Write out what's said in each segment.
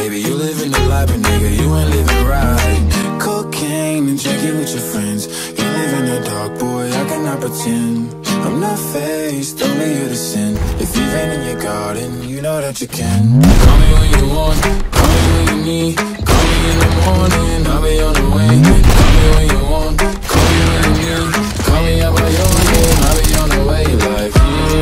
baby, you living the life, but nigga, you ain't living right. Cocaine and drinking with your friends. You live in the dark, boy, I cannot pretend. I'm not faced, only you to sin. If you've been in your garden, you know that you can. Call me when you want, call me when you need. Call me in the morning, I'll be on the way. Call me when you want, call me when you need. Call me out by your name, I'll be on the way. Like,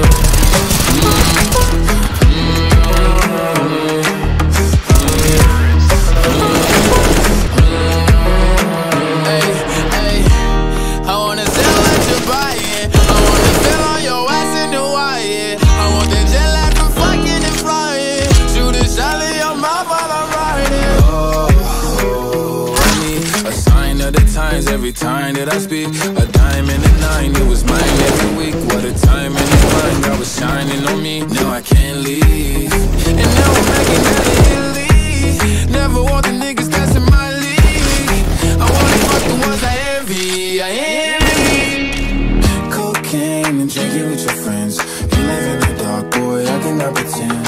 every time that I speak, a diamond and a nine, it was mine every week. What a time in the mind, God was shining on me. Now I can't leave, and now I'm making hella Italy. Never want the niggas that's in my league. I wanna fuck the ones I envy, I envy. Cocaine and drinking with your friends. You live in the dark, boy, I cannot pretend.